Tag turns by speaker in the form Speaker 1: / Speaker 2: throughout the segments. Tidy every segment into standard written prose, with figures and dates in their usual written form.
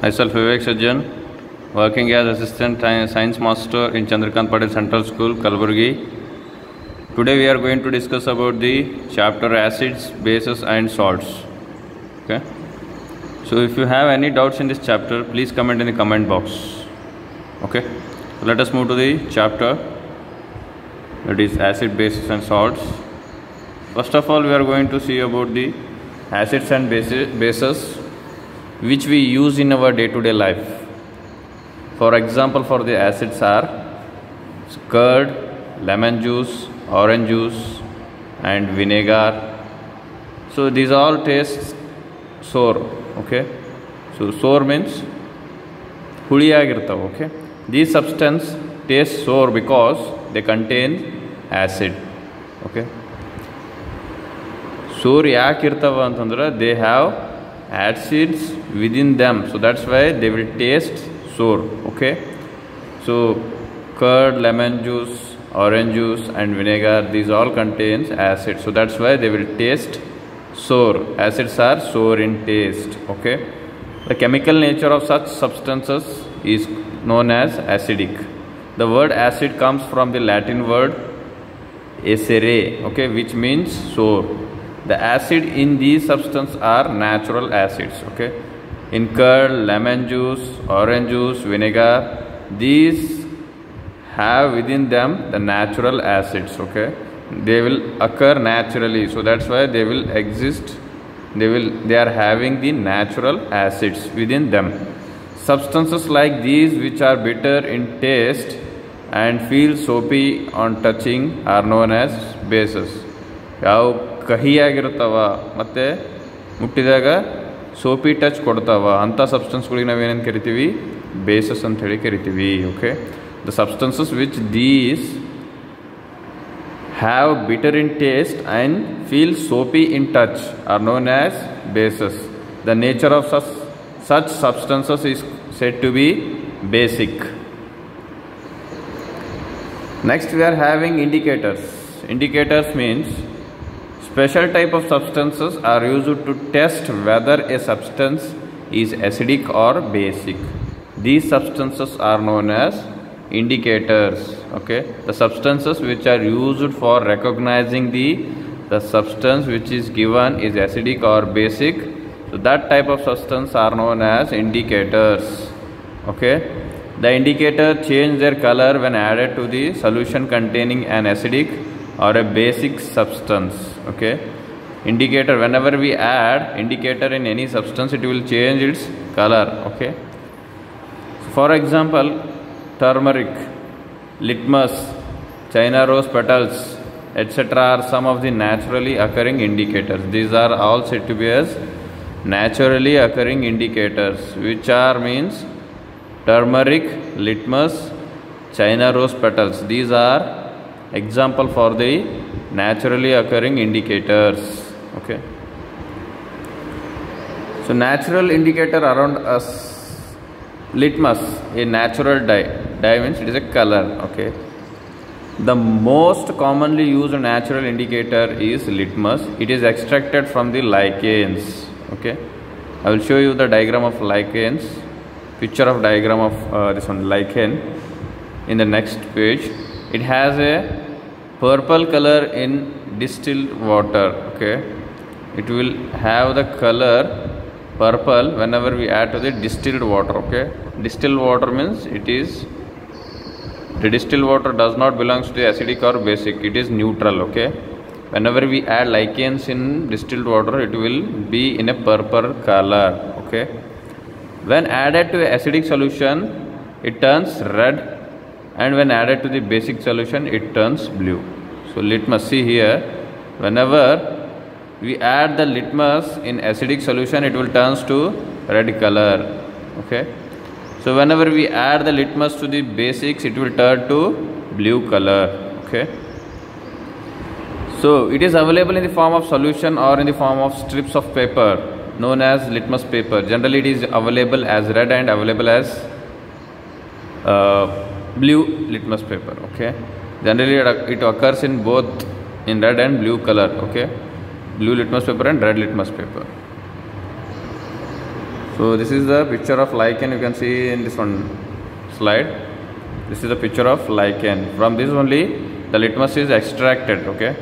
Speaker 1: Myself Vivek Sajjan, working as Assistant Science Master in Chandrakant Patel Central School, Kalaburgi. Today we are going to discuss about the chapter acids, bases and salts. Okay. So if you have any doubts in this chapter, please comment in the comment box. Okay. So let us move to the chapter, that is acid, bases and salts. First of all, we are going to see about the acids and bases which we use in our day-to-day life. For example, for the acids are curd, lemon juice, orange juice and vinegar. So these all taste sour. Okay. So sour means huliyagirtav. Okay. These substance taste sour because they contain acid. Okay. Sour yakirtava antandra they have acids within them, so that's why they will taste sour. Okay. So curd, lemon juice, orange juice and vinegar, these all contains acid, so that's why they will taste sour. Acids are sour in taste. Okay. The chemical nature of such substances is known as acidic. The word acid comes from the Latin word acere, okay, which means sour. The acid in these substances are natural acids. Okay. In curd, lemon juice, orange juice, vinegar, these have within them the natural acids. Okay. They will occur naturally, so that's why they will exist. They are having the natural acids within them. Substances like these, which are bitter in taste and feel soapy on touching, are known as bases. ಕಹಿಯಾಗಿರುತ್ತವ ಮತ್ತು ಮುಟ್ಟಿದಾಗ ಸೋಪಿ touch ಕೊಡ್ತಾವ ಅಂಥ ಸಬ್ಸ್ಟೆನ್ಸ್ಗಳಿಗೆ ನಾವೇನೇನು ಕರಿತೀವಿ, basis ಅಂತ ಹೇಳಿ ಕರಿತೀವಿ. Okay. The substances which these have bitter in taste and feel soapy in touch are known as bases. The nature of such substances is said to be basic. Next we are having indicators. Indicators means special type of substances are used to test whether a substance is acidic or basic. These substances are known as indicators. Okay. The substances which are used for recognizing the substance which is given is acidic or basic, so that type of substance are known as indicators. Okay. The indicator change their color when added to the solution containing an acidic or a basic substance. Okay. Indicator, whenever we add indicator in any substance, it will change its color. Okay. For example, turmeric, litmus, China rose petals, etc. are some of the naturally occurring indicators. These are all said to be as naturally occurring indicators, which are means turmeric, litmus, China rose petals. These are example for the naturally occurring indicators. Okay. So natural indicator around us, litmus, a natural dye means it is a color. Okay. The most commonly used natural indicator is litmus. It is extracted from the lichens. Okay. I will show you the diagram of lichens, picture of diagram of this one, lichen, in the next page. It has a purple color in distilled water. Okay. It will have the color purple whenever we add to the distilled water. Okay. Distilled water means the distilled water does not belong to the acidic or basic. It is neutral. Okay. Whenever we add lichens in distilled water, it will be in a purple color. Okay. When added to an acidic solution, it turns red, and when added to the basic solution, it turns blue. So litmus, see here, whenever we add the litmus in acidic solution, it will turn to red color. Okay. So whenever we add the litmus to the basics, it will turn to blue color. Okay. So it is available in the form of solution or in the form of strips of paper known as litmus paper. Generally it is available as red and available as blue litmus paper. Okay. Generally it occurs in both in red and blue color. Okay. Blue litmus paper and red litmus paper. So this is the picture of lichen. You can see in this one slide. This is the picture of lichen. From this only the litmus is extracted. Okay.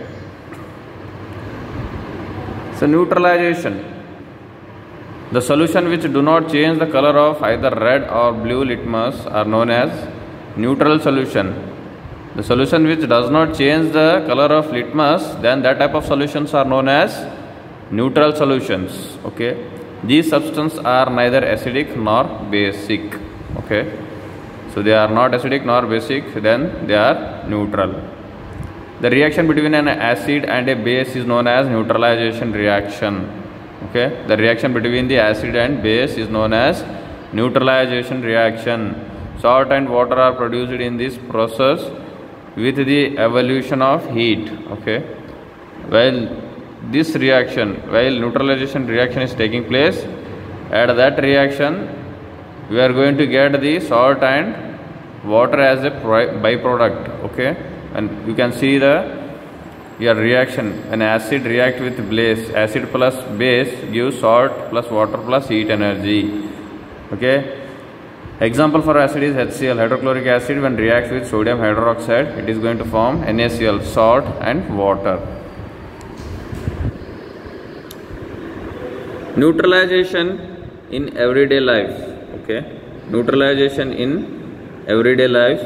Speaker 1: So neutralization. The solution which do not change the color of either red or blue litmus are known as neutral solution. The solution which does not change the color of litmus, then that type of solutions are known as neutral solutions. Okay. These substances are neither acidic nor basic. Okay. So they are not acidic nor basic, then they are neutral. The reaction between an acid and a base is known as neutralization reaction. Okay. The reaction between the acid and base is known as neutralization reaction. Salt and water are produced in this process with the evolution of heat. Okay. While neutralization reaction is taking place, at that reaction we are going to get the salt and water as a byproduct. Okay. And you can see your reaction. An acid react with base. Acid plus base gives salt plus water plus heat energy. Okay. Example for acid is HCl, hydrochloric acid. When reacts with sodium hydroxide, it is going to form NaCl, salt and water. Neutralization in everyday life. Okay. Neutralization in everyday life.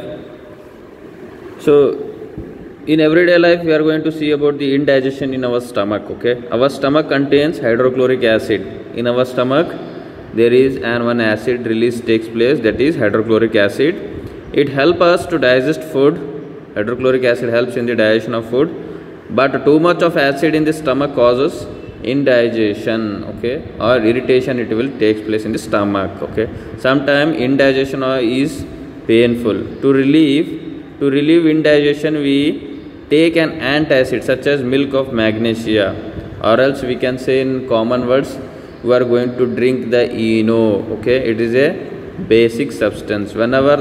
Speaker 1: So in everyday life we are going to see about the indigestion in our stomach. Okay. Our stomach contains hydrochloric acid. In our stomach there is one acid release takes place, that is hydrochloric acid. It helps us to digest food. Hydrochloric acid helps in the digestion of food, but too much of acid in the stomach causes indigestion. Okay, or irritation, it will take place in the stomach. Okay, sometimes indigestion is painful. To relieve indigestion, we take an antacid such as milk of magnesia, or else we can say in common words, we are going to drink the ENO. Okay, it is a basic substance. Whenever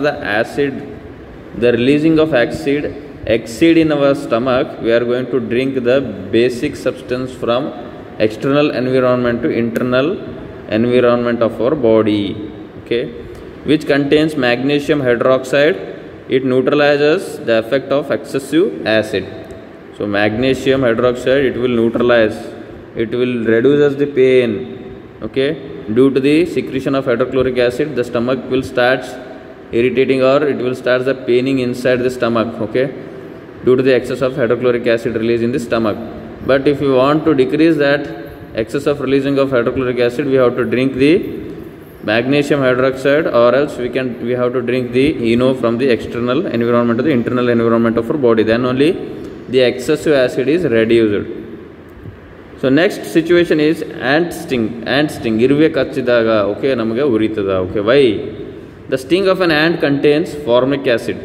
Speaker 1: the releasing of acid exceed in our stomach, we are going to drink the basic substance from external environment to internal environment of our body. Okay, which contains magnesium hydroxide. It neutralizes the effect of excessive acid. So magnesium hydroxide, it will neutralize, it will reduce the pain. Okay, due to the secretion of hydrochloric acid, the stomach will start irritating, or it will start the paining inside the stomach. Okay, due to the excess of hydrochloric acid release in the stomach. But if you want to decrease that excess of releasing of hydrochloric acid, we have to drink the magnesium hydroxide, or else we have to drink the ENO from the external environment to the internal environment of our body. Then only the excessive acid is reduced. So next situation is ant sting. Irve kachidaga, okay, namaga uritada. Okay, why? The sting of an ant contains formic acid.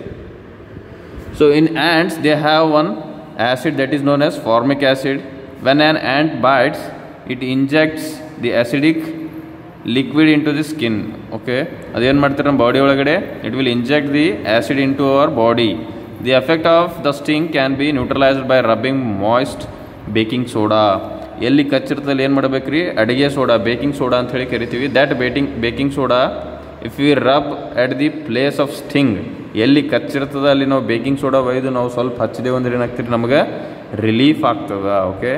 Speaker 1: So in ants, they have one acid that is known as formic acid. When an ant bites, it injects the acidic liquid into the skin. Okay, adenu martare body olagade, it will inject the acid into our body. The effect of the sting can be neutralized by rubbing moist baking soda. ಎಲ್ಲಿ ಕಚ್ಚಿರ್ತದಲ್ಲಿ ಏನು ಮಾಡಬೇಕ್ರಿ, ಅಡಿಗೆ soda, baking soda ಅಂತ ಹೇಳಿ ಕರಿತೀವಿ. That baking soda if we rub at the place of sting, ಎಲ್ಲಿ ಕಚ್ಚಿರ್ತದ ಅಲ್ಲಿ ನಾವು ಬೇಕಿಂಗ್ ಸೋಡಾ ಒಯ್ದು ನಾವು ಸ್ವಲ್ಪ ಹಚ್ಚಿದೇವು ಅಂದ್ರೆ ಏನಾಗ್ತದೆ, ನಮಗೆ ರಿಲೀಫ್ ಆಗ್ತದ. Okay,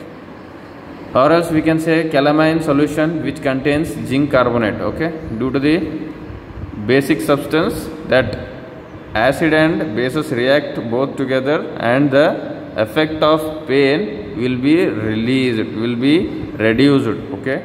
Speaker 1: or else we can say calamine solution which contains zinc carbonate. Okay, due to the basic substance that acid and bases react both together, and the effect of pain will be released, will be reduced. Okay,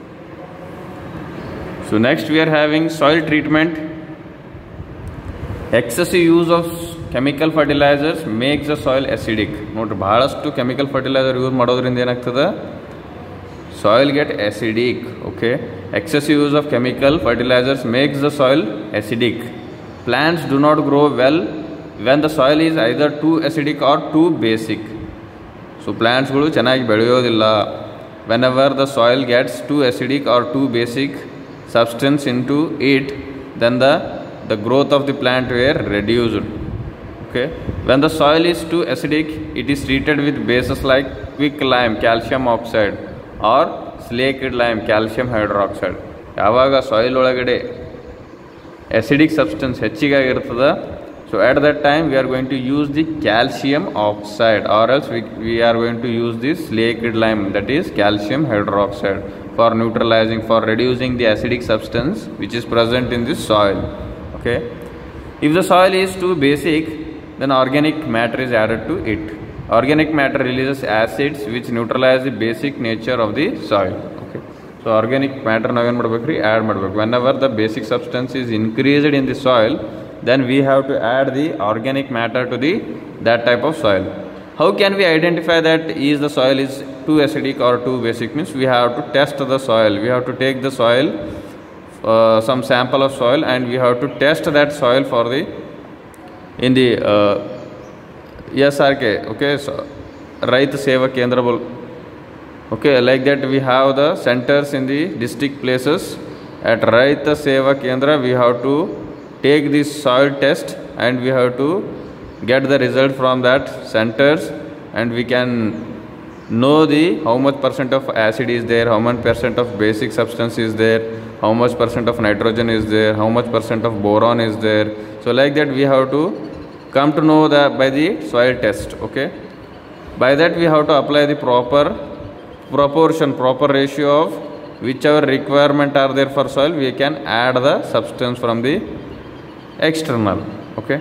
Speaker 1: so next we are having soil treatment. Excessive use of chemical fertilizers makes the soil acidic. Note, ಬಹಳಷ್ಟು chemical fertilizer use ಮಾಡೋದ್ರಿಂದ ಏನಾಗ್ತದೆ, soil get acidic. Okay, excessive use of chemical fertilizers makes the soil acidic. Plants do not grow well when the soil is either too acidic or too basic. So plants ಗಳು ಚೆನ್ನಾಗಿ ಬೆಳೆಯೋದಿಲ್ಲ whenever the soil gets too acidic or too basic substance into it, then the growth of the plant were reduced. Okay, when the soil is too acidic, it is treated with bases like quicklime, calcium oxide, or slaked lime, calcium hydroxide. ಯಾವಾಗ soil ಒಳಗಡೆ acidic substance ಹೆಚ್ಚಿಗಾಗಿರ್ತದ, so at that time we are going to use the calcium oxide, or else we are going to use this liquid lime, that is calcium hydroxide, for neutralizing, for reducing the acidic substance which is present in this soil. Okay, if the soil is too basic, then organic matter is added to it. Organic matter releases acids which neutralize the basic nature of the soil. Okay, so organic matter ನಾವೇನು ಮಾಡಬೇಕ್ರಿ, add ಮಾಡಬೇಕು. whenever the basic substance is increased in the soil, then we have to add the organic matter to the that type of soil. How can we identify that is the soil is too acidic or too basic? Means we have to test the soil. We have to take the soil, some sample of soil, and we have to test that soil for the in the SRK. Okay, so Raita Seva Kendra. Okay, like that we have the centers in the district places. At Raita Seva Kendra we have to take this soil test, and we have to get the result from that centers, and we can know the how much % of acid is there, how much % of basic substance is there, how much % of nitrogen is there, how much % of boron is there. So like that we have to come to know that by the soil test. Okay, by that we have to apply the proper proportion, proper ratio of whichever requirement are there for soil, we can add the substance from the external. Okay,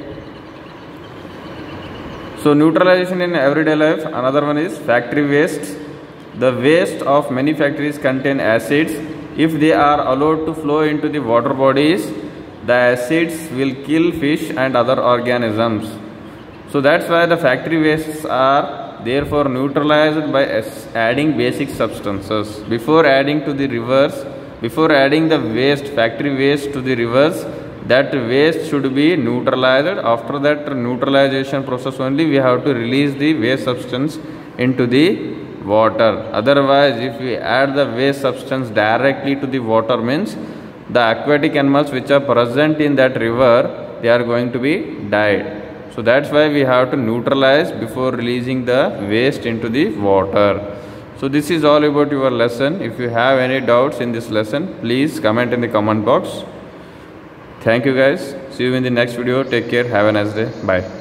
Speaker 1: so neutralization in everyday life. Another one is factory waste. The waste of many factories contain acids. If they are allowed to flow into the water bodies, the acids will kill fish and other organisms. So that's why the factory wastes are therefore neutralized by adding basic substances. Before adding to the rivers, before adding the waste, factory waste to the rivers, that waste should be neutralized. After that neutralization process only we have to release the waste substance into the water. Otherwise, if we add the waste substance directly to the water, means the aquatic animals which are present in that river, they are going to be died. So that's why we have to neutralize before releasing the waste into the water. So this is all about your lesson. If you have any doubts in this lesson, please comment in the comment box. Thank you guys. See you in the next video. Take care. Have a nice day. Bye.